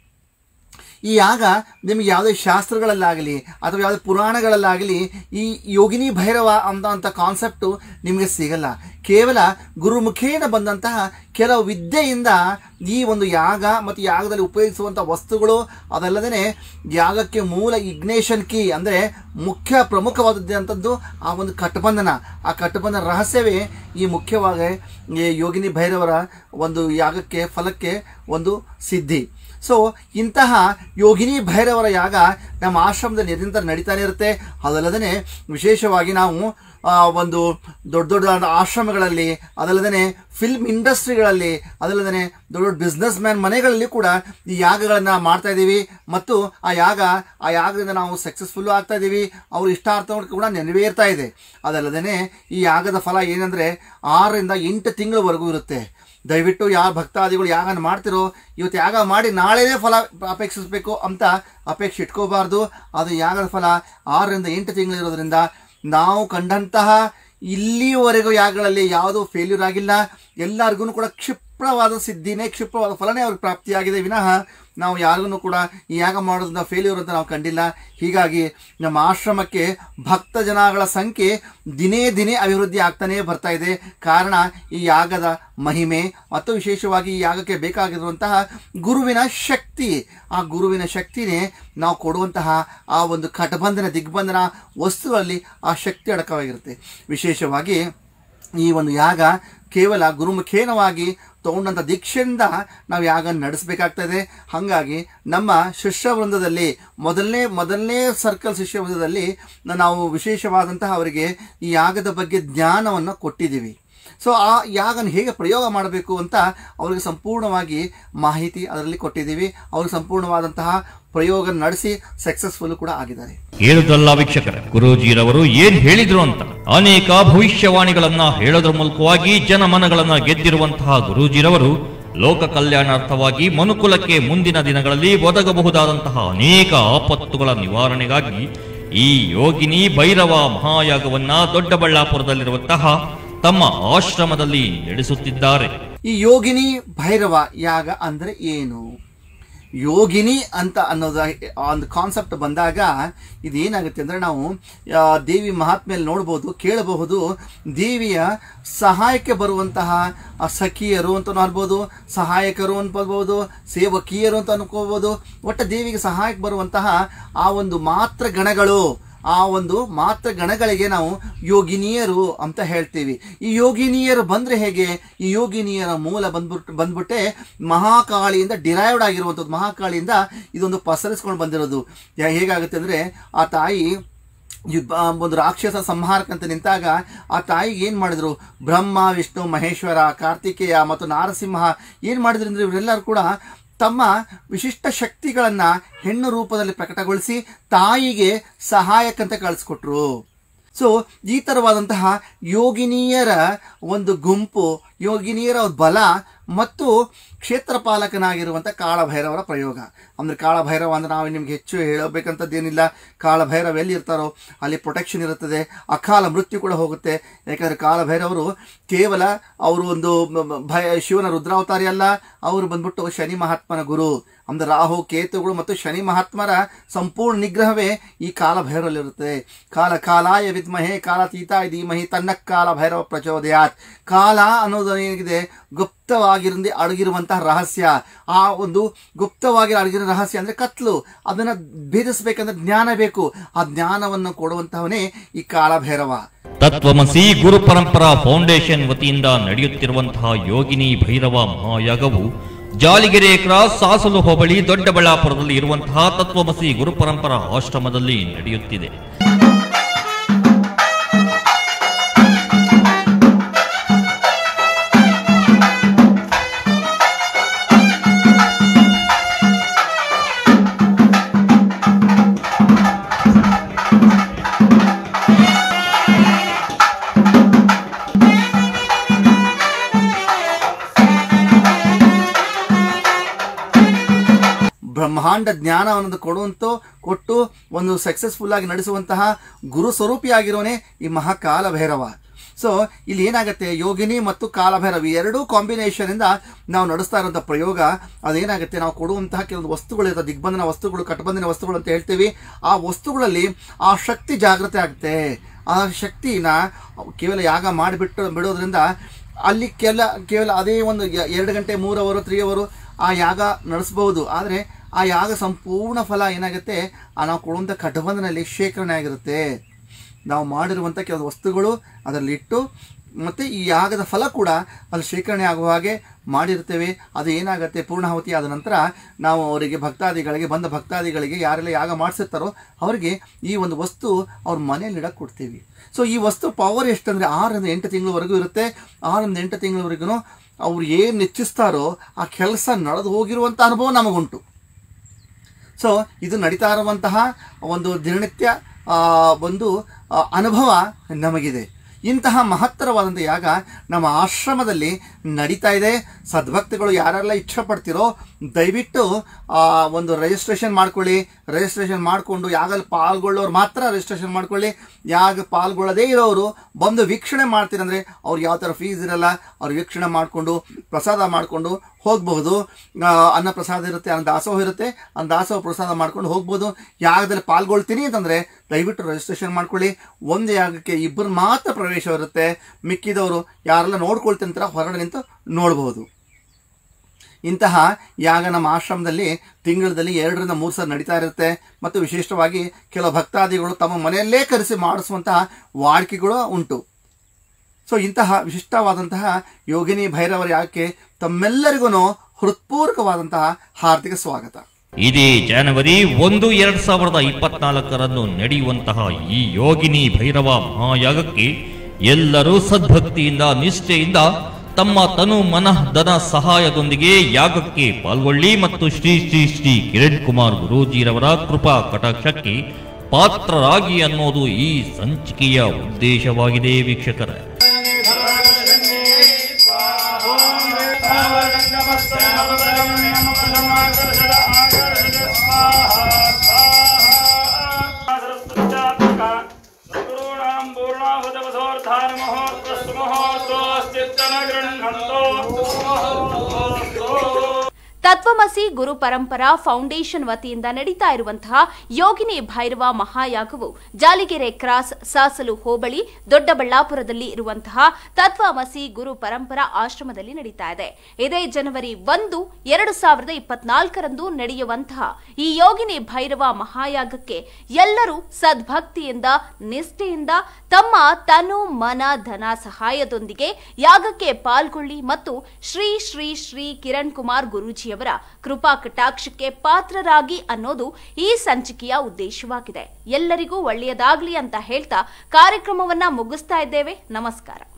[SPEAKER 5] ಈ ಯಾಗ ನಿಮಗೆ ಯಾವುದೇ ಶಾಸ್ತ್ರಗಳಲ್ಲಾಗಲಿ ಅಥವಾ ಯಾವುದೇ ಪುರಾಣಗಳಲ್ಲಾಗಲಿ ಈ ಯೋಗಿನಿ ಭೈರವ ಅಂತ ಕಾನ್ಸೆಪ್ಟು ನಿಮಗೆ ಸಿಗಲ್ಲ. ಕೇವಲ ಗುರುಮುಖೇನ ಬಂದಂತಹ ಕೆಲವು ವಿದ್ಯೆಯಿಂದ ಈ ಒಂದು ಯಾಗ ಮತ್ತು ಯಾಗದಲ್ಲಿ ಉಪಯೋಗಿಸುವಂಥ ವಸ್ತುಗಳು, ಅದಲ್ಲದೇ ಯಾಗಕ್ಕೆ ಮೂಲ ಇಗ್ನೇಷನ್ ಕೀ ಅಂದರೆ ಮುಖ್ಯ ಪ್ರಮುಖವಾದದ್ದಂಥದ್ದು ಆ ಒಂದು ಕಟ್ಟಬಂಧನ. ಆ ಕಟ್ಟಬಂಧನ ರಹಸ್ಯವೇ ಈ ಮುಖ್ಯವಾಗಿ ಯೋಗಿನಿ ಭೈರವರ ಒಂದು ಯಾಗಕ್ಕೆ ಫಲಕ್ಕೆ ಒಂದು ಸಿದ್ಧಿ. ಸೊ ಇಂತಹ ಯೋಗಿನಿ ಭೈರವರ ಯಾಗ ನಮ್ಮ ಆಶ್ರಮದಲ್ಲಿ ನಿರಂತರ ನಡೀತಾನೆ ಇರುತ್ತೆ. ಅದಲ್ಲದೇ ವಿಶೇಷವಾಗಿ ನಾವು ಒಂದು ದೊಡ್ಡ ದೊಡ್ಡ ಆಶ್ರಮಗಳಲ್ಲಿ, ಅದಲ್ಲದೇ ಫಿಲ್ಮ್ ಇಂಡಸ್ಟ್ರಿಗಳಲ್ಲಿ, ಅದಲ್ಲದೇ ದೊಡ್ಡ ದೊಡ್ಡ ಬಿಸ್ನೆಸ್ ಮ್ಯಾನ್ ಮನೆಗಳಲ್ಲಿ ಕೂಡ ಈ ಯಾಗಗಳನ್ನು ಮಾಡ್ತಾ ಇದ್ದೀವಿ. ಮತ್ತು ಆ ಯಾಗದಿಂದ ನಾವು ಸಕ್ಸಸ್ಫುಲ್ಲು ಆಗ್ತಾ ಇದ್ದೀವಿ. ಅವ್ರ ಇಷ್ಟಾರ್ಥಗಳು ಕೂಡ ನೆರವೇರ್ತಾ ಇದೆ. ಅದಲ್ಲದೇ ಈ ಯಾಗದ ಫಲ ಏನಂದರೆ 6 ರಿಂದ 8 ತಿಂಗಳವರೆಗೂ ಇರುತ್ತೆ. ದಯವಿಟ್ಟು ಯಾವ ಭಕ್ತಾದಿಗಳು ಯಾಗನ ಮಾಡ್ತಿರೋ ಇವತ್ತು ಯಾಗ ಮಾಡಿ ನಾಳೆನೇ ಫಲ ಅಪೇಕ್ಷಿಸಬೇಕು ಅಂತ ಅಪೇಕ್ಷೆ ಇಟ್ಕೋಬಾರ್ದು. ಅದು ಯಾಗದ ಫಲ 6 ರಿಂದ 8 ತಿಂಗಳಿರೋದ್ರಿಂದ ನಾವು ಕಂಡಂತಹ ಇಲ್ಲಿಯವರೆಗೂ ಯಾಗಗಳಲ್ಲಿ ಯಾವುದೂ ಫೇಲ್ಯೂರ್ ಆಗಿಲ್ಲ. ಎಲ್ಲರಿಗೂ ಕೂಡ ಕ್ಷಿಪ್ರವಾದ ಸಿದ್ಧಿನೇ, ಕ್ಷಿಪ್ರವಾದ ಫಲನೇ ಅವ್ರಿಗೆ ಪ್ರಾಪ್ತಿಯಾಗಿದೆ ವಿನಃ ನಾವು ಯಾರಿಗೂ ಕೂಡ ಈ ಯಾಗ ಮಾಡೋದ್ರಿಂದ ಫೇಲ್ಯೂರ್ ಅಂತ ನಾವು ಕಂಡಿಲ್ಲ. ಹೀಗಾಗಿ ನಮ್ಮ ಆಶ್ರಮಕ್ಕೆ ಭಕ್ತ ಜನಗಳ ಸಂಖ್ಯೆ ದಿನೇ ದಿನೇ ಅಭಿವೃದ್ಧಿ ಆಗ್ತಾನೇ ಬರ್ತಾ ಇದೆ. ಕಾರಣ ಈ ಯಾಗದ ಮಹಿಮೆ ಮತ್ತು ವಿಶೇಷವಾಗಿ ಈ ಯಾಗಕ್ಕೆ ಬೇಕಾಗಿರುವಂತಹ ಗುರುವಿನ ಶಕ್ತಿ. ಆ ಗುರುವಿನ ಶಕ್ತಿನೇ ನಾವು ಕೊಡುವಂತಹ ಆ ಒಂದು ಕಟಬಂಧನ ದಿಗ್ಬಂಧನ ವಸ್ತುಗಳಲ್ಲಿ ಆ ಶಕ್ತಿ ಅಡಕವಾಗಿರುತ್ತೆ. ವಿಶೇಷವಾಗಿ ಈ ಒಂದು ಯಾಗ ಕೇವಲ ಗುರುಮುಖೇನವಾಗಿ ತಗೊಂಡಂಥ ದೀಕ್ಷೆಯಿಂದ ನಾವು ಯಾಗ ನಡೆಸಬೇಕಾಗ್ತದೆ. ಹಾಗಾಗಿ ನಮ್ಮ ಶಿಷ್ಯವೃಂದದಲ್ಲಿ ಮೊದಲನೇ ಸರ್ಕಲ್ ಶಿಷ್ಯವೃಂದದಲ್ಲಿ ನಾವು ವಿಶೇಷವಾದಂತಹ ಅವರಿಗೆ ಈ ಯಾಗದ ಬಗ್ಗೆ ಜ್ಞಾನವನ್ನು ಕೊಟ್ಟಿದ್ದೀವಿ. ಸೊ ಆ ಯಾಗನ ಹೇಗೆ ಪ್ರಯೋಗ ಮಾಡಬೇಕು ಅಂತ ಅವರಿಗೆ ಸಂಪೂರ್ಣವಾಗಿ ಮಾಹಿತಿ ಅದರಲ್ಲಿ ಕೊಟ್ಟಿದ್ದೀವಿ. ಅವ್ರಿಗೆ ಸಂಪೂರ್ಣವಾದಂತಹ ಪ್ರಯೋಗ ನಡೆಸಿ ಸಕ್ಸಸ್ಫುಲ್ ಕೂಡ ಆಗಿದ್ದಾರೆ.
[SPEAKER 2] ಹೇಳುದಲ್ಲ ವೀಕ್ಷಕರೇ, ಗುರೂಜಿರವರು ಏನ್ ಹೇಳಿದ್ರು ಅಂತ ಅನೇಕ ಭವಿಷ್ಯವಾಣಿಗಳನ್ನ ಹೇಳೋದ್ರ ಮೂಲಕವಾಗಿ ಜನಮನಗಳನ್ನ ಗೆದ್ದಿರುವಂತಹ ಗುರೂಜಿರವರು ಲೋಕ ಕಲ್ಯಾಣಾರ್ಥವಾಗಿ ಮನುಕುಲಕ್ಕೆ ಮುಂದಿನ ದಿನಗಳಲ್ಲಿ ಒದಗಬಹುದಾದಂತಹ ಅನೇಕ ಆಪತ್ತುಗಳ ನಿವಾರಣೆಗಾಗಿ ಈ ಯೋಗಿನಿ ಭೈರವ ಮಹಾಯಾಗವನ್ನ ದೊಡ್ಡಬಳ್ಳಾಪುರದಲ್ಲಿರುವಂತಹ ತಮ್ಮ ಆಶ್ರಮದಲ್ಲಿ ನಡೆಸುತ್ತಿದ್ದಾರೆ.
[SPEAKER 5] ಈ ಯೋಗಿನಿ ಭೈರವ ಯಾಗ ಅಂದ್ರೆ ಏನು? ಯೋಗಿನಿ ಅಂತ ಅನ್ನೋದು ಒಂದು ಕಾನ್ಸೆಪ್ಟ್ ಬಂದಾಗ ಇದೇನಾಗುತ್ತೆ ಅಂದರೆ ನಾವು ದೇವಿ ಮಹಾತ್ಮೆಯಲ್ಲಿ ನೋಡ್ಬೋದು, ಕೇಳಬಹುದು. ದೇವಿಯ ಸಹಾಯಕ್ಕೆ ಬರುವಂತಹ ಸಖಿಯರು ಅಂತ ಅನ್ಬೋದು, ಸಹಾಯಕರು ಅನ್ಕೋಬಹುದು, ಸೇವಕಿಯರು ಅಂತ ಅನ್ಕೋಬಹುದು. ಒಟ್ಟು ದೇವಿಗೆ ಸಹಾಯಕ್ಕೆ ಬರುವಂತಹ ಆ ಒಂದು ಮಾತ್ರ ಗಣಗಳು, ಆ ಒಂದು ಮಾತ್ರ ಗಣಗಳಿಗೆ ನಾವು ಯೋಗಿನಿಯರು ಅಂತ ಹೇಳ್ತೀವಿ. ಈ ಯೋಗಿನಿಯರು ಬಂದರೆ ಹೇಗೆ? ಈ ಯೋಗಿನಿಯರ ಮೂಲ ಬಂದ್ಬಿಟ್ಟೆ ಮಹಾಕಾಳಿಯಿಂದ ಡಿರೈವ್ಡ್ ಆಗಿರುವಂಥದ್ದು. ಮಹಾಕಾಳಿಯಿಂದ ಇದೊಂದು ಪಸರಿಸ್ಕೊಂಡು ಬಂದಿರೋದು. ಹೇಗಾಗುತ್ತೆ ಅಂದರೆ ಆ ತಾಯಿ ಒಂದು ರಾಕ್ಷಸ ಸಂಹಾರಕ್ಕಂತ ನಿಂತಾಗ ಆ ತಾಯಿಗೆ ಏನು ಮಾಡಿದ್ರು? ಬ್ರಹ್ಮ, ವಿಷ್ಣು, ಮಹೇಶ್ವರ, ಕಾರ್ತಿಕೇಯ ಮತ್ತು ನಾರಸಿಂಹ ಏನು ಮಾಡಿದ್ರು ಅಂದರೆ ಇವರೆಲ್ಲರೂ ಕೂಡ ತಮ್ಮ ವಿಶಿಷ್ಟ ಶಕ್ತಿಗಳನ್ನು ಹೆಣ್ಣು ರೂಪದಲ್ಲಿ ಪ್ರಕಟಗೊಳಿಸಿ ತಾಯಿಗೆ ಸಹಾಯಕ್ಕಂತ ಕಳಿಸ್ಕೊಟ್ರು. ಸೊ ಈ ಥರವಾದಂತಹ ಯೋಗಿನಿಯರ ಒಂದು ಗುಂಪು, ಯೋಗಿನಿಯರ ಬಲ ಮತ್ತು ಕ್ಷೇತ್ರ ಪಾಲಕನಾಗಿರುವಂಥ ಕಾಳಭೈರವರ ಪ್ರಯೋಗ. ಅಂದರೆ ಕಾಳಭೈರವ ಅಂದರೆ ನಾವು ನಿಮ್ಗೆ ಹೆಚ್ಚು ಹೇಳಬೇಕಂತದ್ದೇನಿಲ್ಲ. ಕಾಳಭೈರವ ಎಲ್ಲಿ ಇರ್ತಾರೋ ಅಲ್ಲಿ ಪ್ರೊಟೆಕ್ಷನ್ ಇರುತ್ತದೆ, ಅಕಾಲ ಮೃತ್ಯು ಕೂಡ ಹೋಗುತ್ತೆ. ಯಾಕಂದರೆ ಕಾಳಭೈರವರು ಕೇವಲ ಅವರು ಒಂದು ಶಿವನ ರುದ್ರಾವತಾರಿ ಅಲ್ಲ, ಅವರು ಬಂದ್ಬಿಟ್ಟು ಶನಿ ಮಹಾತ್ಮನ ಗುರು. ಅಂದರೆ ರಾಹು, ಕೇತುಗಳು ಮತ್ತು ಶನಿ ಮಹಾತ್ಮರ ಸಂಪೂರ್ಣ ನಿಗ್ರಹವೇ ಈ ಕಾಲಭೈರವಲ್ಲಿರುತ್ತದೆ. ಕಾಲಾಯ ವಿದ್ಮಹೇ ಕಾಲಾತೀತಾಯ ಧೀಮಹಿ ತನ್ನ ಕಾಲಭೈರವ ಪ್ರಚೋದಯಾತ್. ಕಾಲ ಅನ್ನೋದು ಏನಿದೆ ಅಡಗಿರುವಂತಹ ರಹಸ್ಯ. ಆ ಒಂದು ಗುಪ್ತವಾಗಿ ಅಡಗಿರೋ ರಹಸ್ಯ ಅಂದರೆ ಕತ್ಲು. ಅದನ್ನು ಭೇದಿಸಬೇಕಂದ್ರೆ ಜ್ಞಾನ ಬೇಕು. ಆ ಜ್ಞಾನವನ್ನು ಕೊಡುವಂತಹವನೇ ಈ ಕಾಳಭೈರವ.
[SPEAKER 2] ತತ್ವಮಸಿ ಗುರು ಪರಂಪರಾ ಫೌಂಡೇಶನ್ ವತಿಯಿಂದ ನಡೆಯುತ್ತಿರುವಂತಹ ಯೋಗಿನಿ ಭೈರವ ಮಹಾಯಾಗವು ಜಾಲಿಗೆರೆ ಕ್ರಾಸ್, ಸಾಸಲು ಹೋಬಳಿ, ದೊಡ್ಡಬಳ್ಳಾಪುರದಲ್ಲಿ ಇರುವಂತಹ ತತ್ವಮಸಿ ಗುರು ಪರಂಪರಾ ಆಶ್ರಮದಲ್ಲಿ ನಡೆಯುತ್ತಿದೆ.
[SPEAKER 5] ಬ್ರಹ್ಮಾಂಡ ಜ್ಞಾನವನ್ನು ಕೊಟ್ಟು ಒಂದು ಸಕ್ಸಸ್ಫುಲ್ ಆಗಿ ನಡೆಸುವಂತಹ ಗುರು ಸ್ವರೂಪಿಯಾಗಿರೋನೇ ಈ ಮಹಾಕಾಲ ಭೈರವ. ಸೊ ಇಲ್ಲಿ ಏನಾಗುತ್ತೆ, ಯೋಗಿನಿ ಮತ್ತು ಕಾಲಭೈರವಿ ಎರಡೂ ಕಾಂಬಿನೇಷನಿಂದ ನಾವು ನಡೆಸ್ತಾ ಇರೋಂಥ ಪ್ರಯೋಗ ಅದೇನಾಗುತ್ತೆ, ನಾವು ಕೊಡುವಂತಹ ಕೆಲವೊಂದು ವಸ್ತುಗಳಿರ್ತವೆ, ದಿಗ್ಬಂಧನ ವಸ್ತುಗಳು, ಕಟಬಂಧನ ವಸ್ತುಗಳು ಅಂತ ಹೇಳ್ತೀವಿ. ಆ ವಸ್ತುಗಳಲ್ಲಿ ಆ ಶಕ್ತಿ ಜಾಗೃತಿ ಆಗುತ್ತೆ. ಆ ಶಕ್ತಿನ ಕೇವಲ ಯಾಗ ಬಿಡೋದ್ರಿಂದ ಅಲ್ಲಿ ಕೇವಲ ಅದೇ ಒಂದು 2 ಗಂಟೆ 3 ಅವರ್ 3 ಅವರ್ ಆ ಯಾಗ ನಡೆಸ್ಬೋದು. ಆದರೆ ಆ ಯಾಗ ಸಂಪೂರ್ಣ ಫಲ ಏನಾಗುತ್ತೆ, ನಾವು ಕೊಡುವಂಥ ಕಟಬಂಧನಲ್ಲಿ ಶೇಖರಣೆ ಆಗಿರುತ್ತೆ. ನಾವು ಮಾಡಿರುವಂಥ ಕೆಲವು ವಸ್ತುಗಳು ಅದರಲ್ಲಿ ಇಟ್ಟು ಮತ್ತು ಈ ಯಾಗದ ಫಲ ಕೂಡ ಅಲ್ಲಿ ಶೇಖರಣೆ ಆಗುವ ಹಾಗೆ ಮಾಡಿರ್ತೇವೆ. ಅದು ಏನಾಗುತ್ತೆ, ಪೂರ್ಣಾಹುತಿ ಆದ ನಂತರ ನಾವು ಅವರಿಗೆ ಬಂದ ಭಕ್ತಾದಿಗಳಿಗೆ ಯಾರೆಲ್ಲ ಯಾಗ ಮಾಡಿಸಿರ್ತಾರೋ ಅವರಿಗೆ ಈ ಒಂದು ವಸ್ತು ಅವ್ರ ಮನೆಯಲ್ಲಿ ಇಡಕ್ಕೆ ಕೊಡ್ತೀವಿ. ಸೊ ಈ ವಸ್ತು ಪವರ್ ಎಷ್ಟಂದರೆ 6ರಿಂದ 8 ತಿಂಗಳವರೆಗೂ ಇರುತ್ತೆ. 6ರಿಂದ 8 ತಿಂಗಳವರೆಗೂ ಅವ್ರು ಏನು ಹೆಚ್ಚಿಸ್ತಾರೋ ಆ ಕೆಲಸ ನಡೆದು ಹೋಗಿರುವಂಥ ಅನುಭವ ನಮಗುಂಟು. ಸೊ ಇದು ನಡೀತಾ ಇರುವಂತಹ ಒಂದು ದಿನನಿತ್ಯ ಒಂದು ಅನುಭವ ನಮಗಿದೆ. ಇಂತಹ ಮಹತ್ತರವಾದಂಥ ಯಾಗ ನಮ್ಮ ಆಶ್ರಮದಲ್ಲಿ ನಡೀತಾ ಇದೆ. ಸದ್ಭಕ್ತಿಗಳು ಯಾರೆಲ್ಲ ಇಚ್ಛೆ ಪಡ್ತಿರೋ ದಯವಿಟ್ಟು ಒಂದು ರಿಜಿಸ್ಟ್ರೇಷನ್ ಮಾಡ್ಕೊಳ್ಳಿ. ರಿಜಿಸ್ಟ್ರೇಷನ್ ಮಾಡಿಕೊಂಡು ಯಾಗಲ್ಲಿ ಪಾಲ್ಗೊಳ್ಳೋರು ಮಾತ್ರ ರಿಜಿಸ್ಟ್ರೇಷನ್ ಮಾಡ್ಕೊಳ್ಳಿ. ಯಾಗ ಪಾಲ್ಗೊಳ್ಳದೇ ಇರೋರು ಬಂದು ವೀಕ್ಷಣೆ ಮಾಡ್ತೀರಂದರೆ ಅವ್ರು ಯಾವ ಥರ ಫೀಸ್ ಇರಲ್ಲ, ಅವ್ರು ವೀಕ್ಷಣೆ ಮಾಡಿಕೊಂಡು ಪ್ರಸಾದ ಮಾಡಿಕೊಂಡು ಹೋಗಬಹುದು. ಅನ್ನ ಪ್ರಸಾದ ಇರುತ್ತೆ, ಅನ್ನ ದಾಸೋಹ ಇರುತ್ತೆ, ಅನ್ನ ದಾಸೋಹ ಪ್ರಸಾದ ಮಾಡ್ಕೊಂಡು ಹೋಗ್ಬೋದು. ಯಾಗದಲ್ಲಿ ಪಾಲ್ಗೊಳ್ತೀನಿ ಅಂತಂದರೆ ದಯವಿಟ್ಟು ರಿಜಿಸ್ಟ್ರೇಷನ್ ಮಾಡ್ಕೊಳ್ಳಿ. ಒಂದು ಯಾಗಕ್ಕೆ 2 ಮಾತ್ರ ಪ್ರವೇಶ ಇರುತ್ತೆ. ಮಿಕ್ಕಿದವರು ಯಾರೆಲ್ಲ ನೋಡ್ಕೊಳ್ತಿಂತರ ಹೊರಗಡೆ ನಿಂತು ನೋಡ್ಬೋದು. ಇಂತಹ ಯಾಗ ನಮ್ಮ ಆಶ್ರಮದಲ್ಲಿ ತಿಂಗಳಲ್ಲಿ 2ರಿಂದ 3 ಸಲ ನಡೀತಾ ಇರುತ್ತೆ. ಮತ್ತು ವಿಶೇಷವಾಗಿ ಕೆಲವು ಭಕ್ತಾದಿಗಳು ತಮ್ಮ ಮನೆಯಲ್ಲೇ ಕರೆಸಿ ಮಾಡಿಸುವಂತಹ ವಾಡಿಕೆಗಳು ಉಂಟು. ಸೊ ಇಂತಹ ವಿಶಿಷ್ಟವಾದಂತಹ ಯೋಗಿನಿ ಭೈರವರ ಯಾಗಕ್ಕೆ ತಮ್ಮೆಲ್ಲರಿಗೂ ಹೃತ್ಪೂರ್ವಕವಾದಂತಹ ಹಾರ್ದಿಕ ಸ್ವಾಗತ.
[SPEAKER 2] ಇದೇ ಜನವರಿ 1, 2024 ನಡೆಯುವಂತಹ ಈ ಯೋಗಿನಿ ಭೈರವ ಮಹಾಯಾಗಕ್ಕೆ ಎಲ್ಲರೂ ಸದ್ಭಕ್ತಿಯಿಂದ ನಿಷ್ಠೆಯಿಂದ ತಮ್ಮ ತನು ಮನಃ ಧನ ಸಹಾಯದೊಂದಿಗೆ ಯಾಗಕ್ಕೆ ಪಾಲ್ಗೊಳ್ಳಿ ಮತ್ತು ಶ್ರೀ ಶ್ರೀ ಶ್ರೀ ಕಿರಣ್ ಕುಮಾರ್ ಗುರೂಜಿರವರ ಕೃಪಾ ಕಟಾಕ್ಷಕ್ಕೆ ಪಾತ್ರರಾಗಿ ಅನ್ನೋದು ಈ ಸಂಚಿಕೆಯ ಉದ್ದೇಶವಾಗಿದೆ ವೀಕ್ಷಕರೇ.
[SPEAKER 1] ತತ್ವಮಸಿ ಗುರು ಪರಂಪರಾ ಫೌಂಡೇಶನ್ ವತಿಯಿಂದ ನಡೀತಾ ಇರುವಂತಹ ಯೋಗಿನಿ ಭೈರವ ಮಹಾಯಾಗವು ಜಾಲಿಗೆರೆ ಕ್ರಾಸ್ ಸಾಸಲು ಹೋಬಳಿ ದೊಡ್ಡಬಳ್ಳಾಪುರದಲ್ಲಿ ಇರುವಂತಹ ತತ್ವಮಸಿ ಗುರು ಪರಂಪರಾ ಆಶ್ರಮದಲ್ಲಿ ನಡೀತಾ ಇದೆ. ಇದೇ ಜನವರಿ 1, 2024 ನಡೆಯುವಂತಹ ಈ ಯೋಗಿನಿ ಭೈರವ ಮಹಾಯಾಗಕ್ಕೆ ಎಲ್ಲರೂ ಸದ್ಭಕ್ತಿಯಿಂದ ನಿಷ್ಠೆಯಿಂದ ತಮ್ಮ ತನು ಮನ ಧನ ಸಹಾಯದೊಂದಿಗೆ ಯಾಗಕ್ಕೆ ಪಾಲ್ಗೊಳ್ಳಿ ಮತ್ತು ಶ್ರೀ ಶ್ರೀ ಶ್ರೀ ಕಿರಣ್ ಕುಮಾರ್ ಗುರೂಜಿಯವರ ಕೃಪಾ ಕಟಾಕ್ಷಕ್ಕೆ ಪಾತ್ರರಾಗಿ ಅನ್ನೋದು ಈ ಸಂಚಿಕೆಯ ಉದ್ದೇಶವಾಗಿದೆ. ಎಲ್ಲರಿಗೂ ಒಳ್ಳೆಯದಾಗ್ಲಿ ಅಂತ ಹೇಳ್ತಾ ಕಾರ್ಯಕ್ರಮವನ್ನ ಮುಗಿಸ್ತಾ ಇದ್ದೇವೆ. ನಮಸ್ಕಾರ.